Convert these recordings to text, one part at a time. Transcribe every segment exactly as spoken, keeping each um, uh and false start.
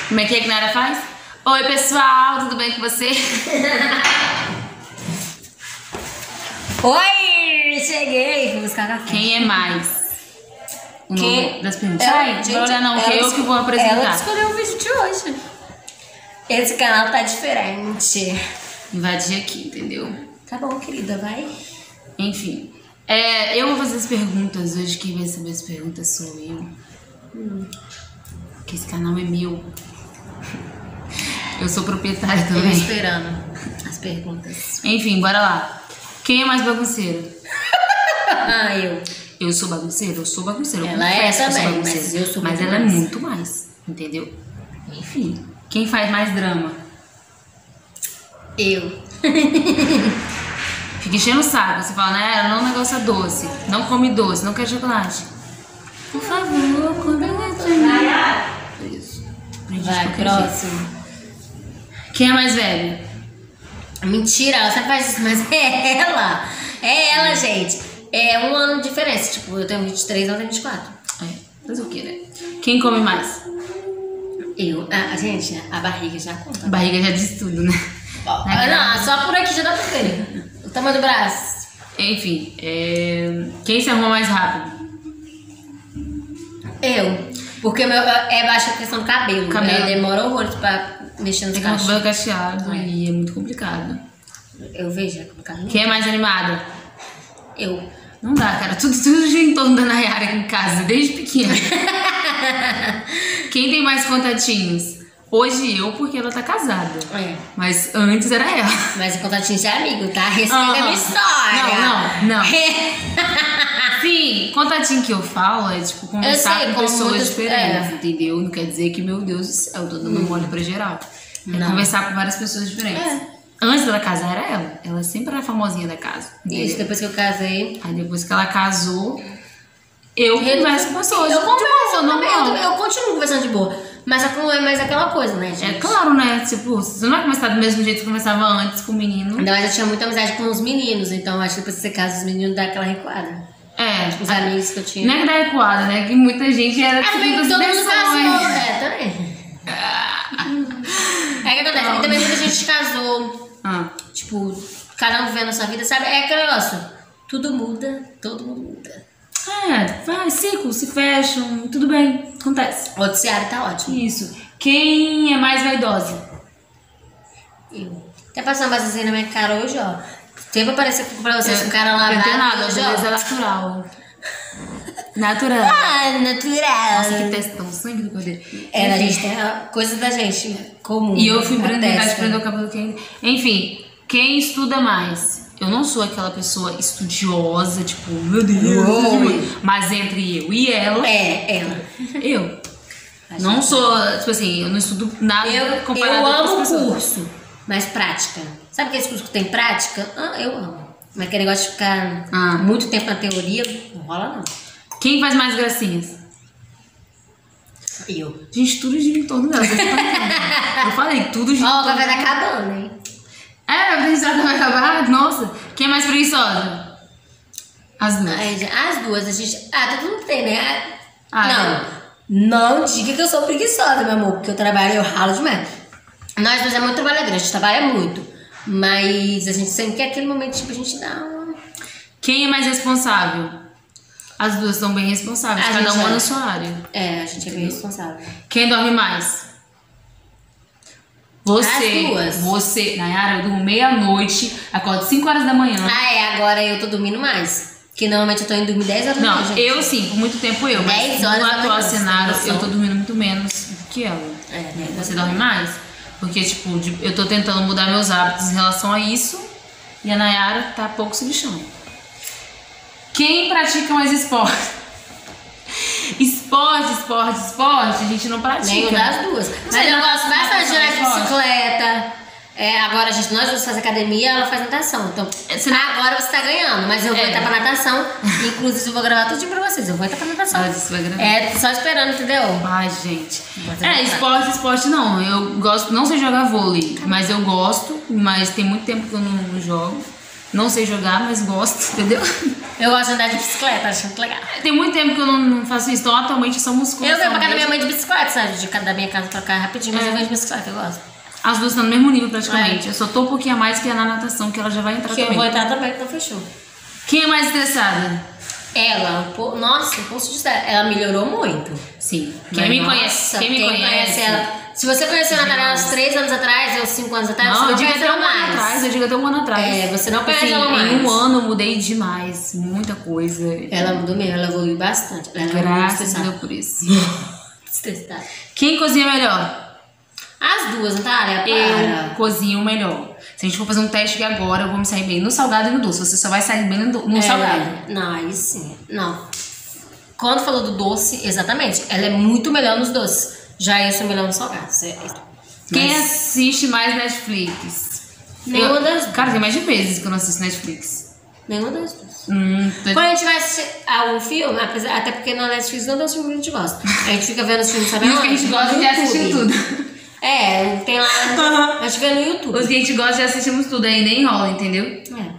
Como é que é que Nara faz? Oi, pessoal, tudo bem com você? Oi, cheguei. Vou buscar café. Quem é mais? O Quem? nome das perguntas? Ela- Sai, gente, vai olhar não, que ela eu que vou apresentar. Ela escolheu o vídeo de hoje. Esse canal tá diferente. Invadir aqui, entendeu? Tá bom, querida, vai. Enfim, é, eu vou fazer as perguntas hoje. Quem vai saber as perguntas sou eu. Hum. Porque esse canal é meu. Eu sou proprietária Tô também. esperando as perguntas. Enfim, bora lá. Quem é mais bagunceiro? Ah, eu. Eu sou bagunceira? Eu sou bagunceira. Eu Ela é confesso que eu sou também, bagunceira. mas eu sou Mas muito ela mais. é muito mais, entendeu? Enfim, quem faz mais drama? Eu. Fica enchendo o saco. Você fala, né? Não, o negócio é doce. Não come doce, não quer chocolate. Por favor, come doce. Isso. Aprendi de Vai, qualquer próximo. jeito. Quem é mais velho? Mentira, ela sempre faz isso, mas é ela. É ela, gente. É um ano de diferença. Tipo, eu tenho vinte e três, ela tem vinte e quatro. É, fazer o quê, né? Quem come mais? Eu. Ah, gente, a barriga já conta. A barriga já diz tudo, né? Ó, não, só por aqui já dá pra ver. O tamanho do braço. Enfim, é... quem se arruma mais rápido? Eu. Porque meu, é baixa a questão do cabelo. Cabelo. Eu demoro horrores pra mexer nos Tem que ter o cachos. cabelo cacheado É. e é muito complicado. Eu vejo, é complicado. Quem é mais animada? Eu. Não dá, cara. Tudo, tudo gira em torno da Nayara aqui em casa, desde pequena. Quem tem mais contatinhos? Hoje eu, porque ela tá casada. É. Mas antes era ela. Mas o contatinho de amigo, tá? Respeita a Aham. minha história. Não, não, não. Sim, contatinho que eu falo é tipo conversar sei, com com pessoas muitas- diferentes, é. entendeu? Não quer dizer que, meu Deus do céu, eu tô dando mole pra geral. É Não. conversar com várias pessoas diferentes. É. Antes dela casar era ela. Ela sempre era a famosinha da casa. entendeu? Isso, depois que eu casei. Aí depois que ela casou, eu converso com pessoas. Eu de converso boa, também, eu, normal. também, eu continuo conversando de boa. Mas não é mais aquela coisa, né, gente? É claro, né? Tipo, você não vai começar do mesmo jeito que conversava antes com o menino. Ainda mais eu tinha muita amizade com os meninos, então acho que depois que você casa, os meninos dão aquela recuada. É, Os amigos que eu tinha. não é que dá recuada, né? Que muita gente era Ah, também segundo todo as mundo versões. casou. É, também. É que acontece, e também muita gente casou. Ah, Tipo, cada um vivendo a sua vida, sabe? É aquele negócio. Tudo muda, todo mundo muda. é, vai, ciclos se fecham, tudo bem, acontece. O noticiário tá ótimo. Isso. Quem é mais vaidosa? Eu. Até passar uma basezinha na minha cara hoje, ó. Teve aparecer pra vocês um cara Não tem lavado nada, hoje, beleza ó. natural. Natural. Ah, natural. Nossa, que testão, sangue do cordeiro. É, a Enfim. gente tem a coisa da gente comum. E eu fui na prender, tentar de testa. prender o cabelo quem. Enfim, quem estuda mais? Eu não sou aquela pessoa estudiosa, tipo, meu Deus, Oi. mas entre eu e ela, É, ela. eu. A Não gente- sou, tipo assim, eu não estudo nada Eu, comparado eu a outras amo pessoas. curso, mas prática. Sabe aqueles cursos que tem prática? Ah, eu amo. Mas aquele negócio de ficar Ah. muito tempo na teoria, não rola não. Quem faz mais gracinhas? Eu. Gente, tudo gira em torno dela. vocês estão entendendo. Eu falei, tudo gira Ó, em o torno café tá dela. acabando, hein? É, a preguiçosa vai acabar? Nossa. Quem é mais preguiçosa? As duas. Ai, gente, as duas, a gente... Ah, todo mundo tem, né? Ah, não, não diga que eu sou preguiçosa, meu amor, porque eu trabalho, eu ralo demais. Nós duas é muito trabalhadora, a gente trabalha muito. Mas a gente sempre quer aquele momento, tipo, a gente dá uma... Quem é mais responsável? As duas são bem responsáveis, A cada gente uma é. na sua área. É, a gente é bem responsável. Quem dorme mais? Você. As duas. Você. Nayara, eu durmo meia-noite, acordo cinco horas da manhã. Ah, é, agora eu tô dormindo mais. Que normalmente eu tô indo dormir dez horas da Não, manhã, gente. eu sim, por muito tempo eu. Mas dez no horas da atual manhã, você tem cenário, noção? eu tô dormindo muito menos do que ela. É, né? Você dorme mais? Porque, tipo, de- eu tô tentando mudar meus hábitos em relação a isso. E a Nayara tá pouco se lixando. Quem pratica mais esporte? Esporte, esporte, esporte, a gente não pratica. Nenhum das duas. Mas Você eu não gosto gosta bastante de andar de de esporte? bicicleta. É, agora a gente, nós duas fazemos academia, ela faz natação. Então, Você não- agora você tá ganhando, mas eu vou É. entrar pra natação. Inclusive, eu vou gravar tudo pra vocês. Eu vou entrar pra natação. Ah, você vai gravar. É, só esperando, entendeu? Ai, gente. Mas É, é esporte, esporte não. Eu gosto, não sei jogar vôlei, mas eu gosto, mas tem muito tempo que eu não, não jogo. Não sei jogar, mas gosto, entendeu? Eu gosto de andar de bicicleta, acho muito legal. Tem muito tempo que eu não, não faço isso, então atualmente eu sou musculação. Eu venho pra casa da minha mesmo. mãe de bicicleta, sabe? De casa da minha casa pra cá rapidinho, mas É. eu venho de bicicleta, eu gosto. As duas estão no mesmo nível praticamente. Eu só tô um pouquinho a mais que é na natação, que ela já vai entrar Porque eu também. vou entrar também, então fechou. Quem é mais estressada? Ela, o po- nossa, o posto de estresse, ela melhorou muito. Sim. Quem Mas, me nossa, conhece, quem me conhece, ela. Se você conheceu a Natália há uns três anos atrás ou cinco anos atrás, Não, você eu não digo conhece até ela um ano mais. atrás, eu digo até um ano atrás. É, você não conhece Assim, ela mais. Em um ano eu mudei demais, muita coisa. Ela mudou mesmo, ela evoluiu bastante. Ela é muito Graças a estressada. Deus por isso. Estressada. Quem cozinha melhor? As duas, Natália, Eu para. cozinho melhor. Se a gente for fazer um teste aqui agora, eu vou me sair bem no salgado e no doce. Você só vai sair bem no, do- no É, salgado. Não, aí sim. Não. Quando falou do doce, exatamente, ela é muito melhor nos doces. Já eu sou melhor nos salgados. É. Quem Mas- assiste mais Netflix? Nenhuma Eu- das- Cara, tem mais de meses que eu não assisto Netflix. Nenhuma das duas. Hum, tô- Quando a gente vai assistir algum filme, apesar, até porque na Netflix não tem os filmes que a gente gosta. A gente fica vendo os filmes, sabe? E os que a aonde? gente gosta No de assistir YouTube. tudo. É, tem lá. A gente vê no YouTube. Os que a gente gosta de assistimos tudo, aí nem rola, entendeu? É.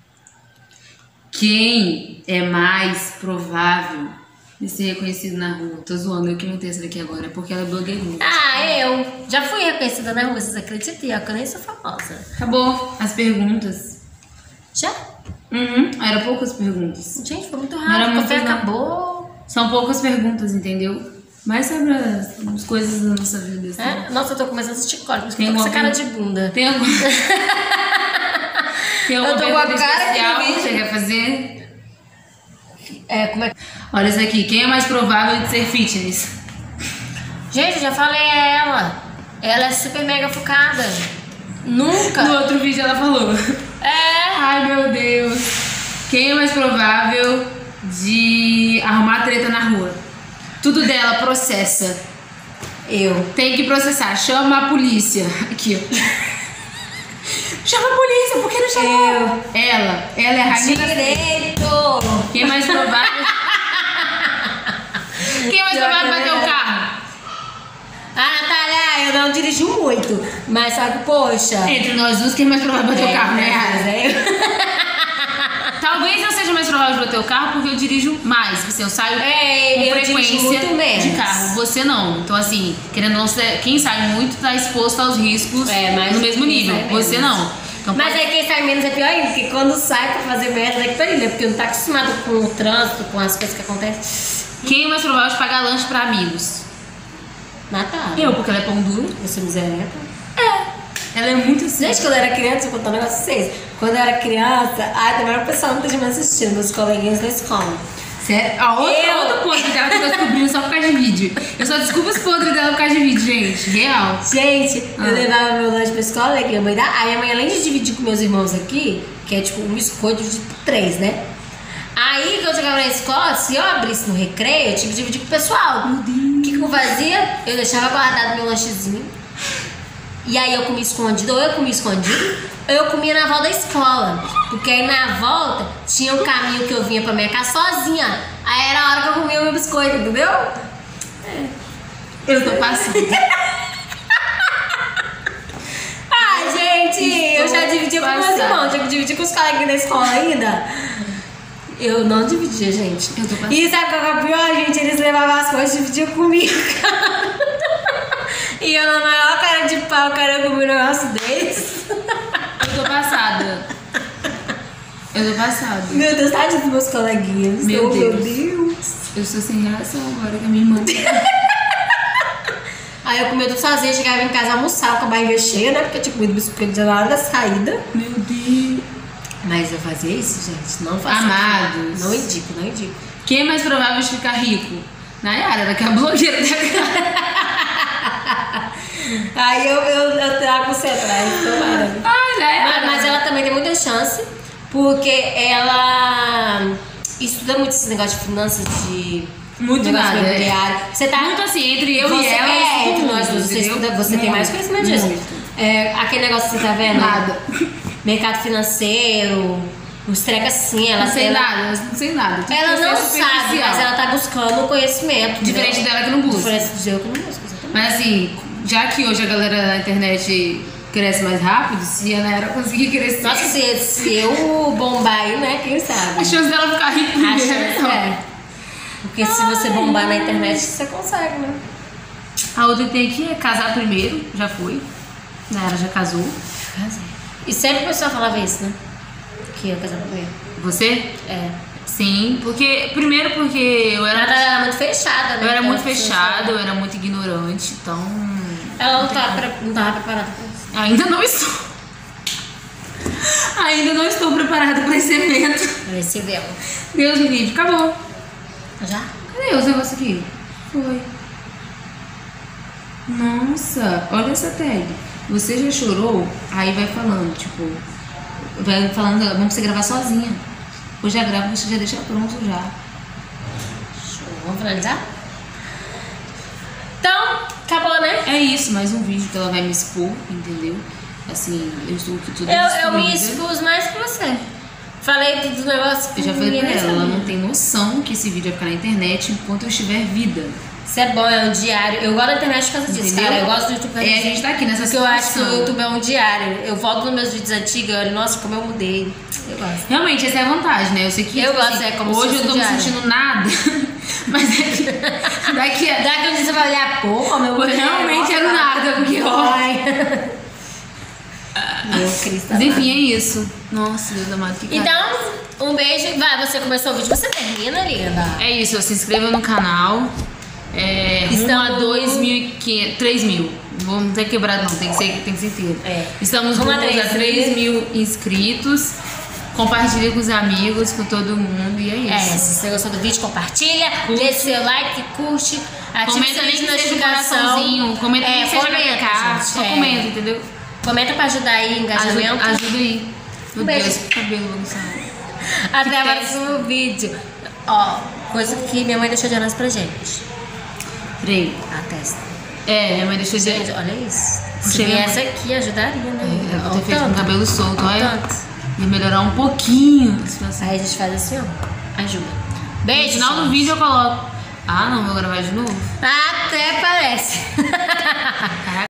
Quem é mais provável de ser reconhecido na rua? Tô zoando, eu que inventei essa daqui agora, porque ela é blogueirinha. Ah, eu já fui reconhecida na rua, vocês acreditam? Eu nem sou famosa. Acabou as perguntas. Já? Uhum, eram poucas perguntas. Gente, foi muito Não era rápido. O café muito, não. acabou. São poucas perguntas, entendeu? Mais sobre as, as coisas da nossa vida. Assim. É? Nossa, eu tô começando a assistir cólica, mas Tem tô com essa alguma cara de bunda. Tem algum... Tem alguma Eu tô com a pergunta cara de especial que vídeo. você quer fazer? É, como é que... Olha isso aqui. Quem é mais provável de ser fitness? Gente, eu já falei a ela. Ela é super mega focada. Nunca. No outro vídeo ela falou. É. Ai, meu Deus. Quem é mais provável de arrumar treta na rua? Tudo dela processa. Eu. Tem que processar. Chama a polícia. Aqui, ó. Chama a polícia, por que não chamou? Eu. Ela. Ela é a rainha da... Direito. Quem é mais provável... Quem é mais Pior provável que de é bater o verdade. carro? Ah, Natália, eu não dirijo muito. Mas sabe, poxa. Entre nós duas, quem é mais provável de bater o carro, né? mas é- Talvez eu seja mais provável de bater o carro porque eu dirijo mais. Assim, eu saio É, com eu frequência dirijo muito menos. de carro. Você não. Então, assim, querendo ou não, você- quem sai muito tá exposto aos riscos É, mas no mesmo quem nível. sai Você menos. não. Então, Mas pode- aí quem sai menos é pior ainda, porque quando sai pra fazer merda é que tá indo, porque não tá acostumado com o trânsito, com as coisas que acontecem. quem é mais provável de pagar lanche pra amigos? Natália. Eu, porque ela é pão duro. Eu sou miserável. Ela é muito assim. Gente, quando eu era criança, vou contar um negócio pra vocês. Quando eu era criança, ai, também o pessoal não esteja me assistindo, meus coleguinhas da escola. Sério? A outra, Eu- outra podre dela que eu tô descobrindo só por causa de vídeo. Eu só descubro os podres dela por causa de vídeo, gente. Real. Gente, Ah. eu levava meu lanche pra escola, né, que minha mãe dá. Aí a mãe, além de dividir com meus irmãos aqui, que é tipo um biscoito de três, né? Aí, quando eu chegava na escola, se eu abrisse no recreio, eu tinha que dividir com o pessoal. Meu Deus. O que, que eu fazia? Eu deixava guardado meu lanchezinho. E aí eu comia escondido, ou eu comia escondido, ou eu comia na volta da escola. Porque aí na volta tinha um caminho que eu vinha pra minha casa sozinha. Aí era a hora que eu comia o meu biscoito, entendeu? Eu tô passando. Ai, gente, eu já dividia com meus passada. irmãos, tinha que dividir com os coleguinhas da escola ainda. Eu não dividia, gente. Eu tô passando. E sabe qual que é o pior, gente? Eles levavam as coisas e dividiam comigo. E eu, na maior cara de pau, querendo comer um negócio desse. Eu tô passada. Eu tô passada. Meu Deus, tadinho dos meus coleguinhas. Meu Oh, Deus. Meu Deus. Eu estou sem reação agora com a minha irmã. Aí eu comia tudo sozinha, chegava em casa, almoçava com a barriga cheia, né? Porque eu tinha comido biscoito na hora da saída. Meu Deus. Mas eu fazia isso, gente. Não fazia. Amados. Não indico, não indico. Quem é mais provável de ficar rico? Nayara, daquela blogueira da cara. Aí eu, eu, eu trago você atrás, tomara. Ai, Nayara. Mas, mas ela também tem muita chance, porque ela estuda muito esse negócio de finanças, de Muito negócio nada, é. imobiliário. Você tá Muito assim, entre eu você, e ela. é, eu entre estudo nós muito, duas, você, entendeu? estuda, você tem mais Muito, conhecimento disso. muito. É, aquele negócio que você tá vendo? Nada. Mercado financeiro, os trecos assim, ela Não sei ela, nada, não sei nada. Tudo ela que eu não sei é sabe, superficial. mas ela tá buscando conhecimento. Diferente entendeu? dela que não busca. Diferente de eu que não busco, exatamente. Mas assim, já que hoje a galera da internet cresce mais rápido, se a Nayara conseguir crescer. Nossa, se, se eu bombar aí, né? Quem sabe? A chance dela ficar rica A primeiro. chance é. Porque se você bombar na internet, você consegue, né? A outra que tem aqui é casar primeiro, já foi. Nayara já casou. Casei. E sempre o pessoal falava isso, né? Que ia casar primeiro. Você? É. Sim, porque. Primeiro porque eu era. Ela era muito fechada, né? Eu era Então, muito as pessoas fechada, falavam. eu era muito ignorante, então. Ela não tava, pre- não tava preparada pra isso. Ainda não estou. Ainda não estou preparada para esse evento. Esse véu. Deus me livre, acabou. Já? Cadê os negócios aqui? Foi. Nossa, olha essa tag. Você já chorou? Aí vai falando, tipo. Vai falando, vamos você gravar sozinha. Eu já gravo, você já deixa pronto já. Show. Vamos finalizar? Então, acabou, né? É isso, mais um vídeo que ela vai me expor, entendeu? Assim, eu estou aqui toda Eu, eu me destruída. expus mais que você. Falei dos negócios que Eu já falei ninguém pra nem ela, ela sabia. não tem noção que esse vídeo vai ficar na internet enquanto eu estiver vida. Isso é bom, é um diário. Eu gosto da internet por causa disso, Entendeu? cara. Eu gosto do YouTube por causa É, a disso. gente tá aqui nessa Porque eu acho que situação. o YouTube é um diário. Eu volto nos meus vídeos antigos e olho, nossa, como eu mudei. Eu gosto. Realmente, essa é a vantagem, né? Eu sei que Eu tipo gosto, é como se hoje eu fosse tô um me diário. sentindo nada, mas é que daqui a... Daqui um dia você vai olhar, pô, como eu mudei. Realmente Nossa, era nada, porque ó. Ai. Meu Cristo. Mas enfim, é isso. Nossa, Deus amado, que cara. Então, um beijo. Vai, você começou o vídeo, você termina, linda. É isso, se inscreva no canal. É, rumo a Estamos- dois mil e quinhentos, três mil. Vamos ter quebrado não, tem que ser, tem que ser inteiro. É. Estamos Rumo a rumo a três três mil inscritos. Compartilhe com os amigos, com todo mundo e é É, isso. se você gostou do vídeo, compartilha, Curte. deixa seu like, curte, ativa o Comenta nem sininho que de seja um notificação. coraçãozinho, comenta nem É, que seja comenta, pra cá, gente, só é. comenta, entendeu? Comenta pra ajudar aí, engajamento. Ajuda, ajuda aí. Meu Um beijo. Deus, que cabelo bagunçado. Até Que o teste. próximo vídeo. Ó, coisa que minha mãe deixou de herança pra gente. Peraí. A testa. É, minha mãe deixou de... Gente, olha isso. Se Puxei minha viesse aqui, ajudaria, né? É, eu vou Olha ter o feito com o tanto. cabelo solto, olha. Tanto. Ia melhorar um pouquinho a situação. Aí a gente faz assim, ó. Ajuda. No Beijo. final do gente. vídeo eu coloco. Ah, não, vou gravar de novo. Até parece.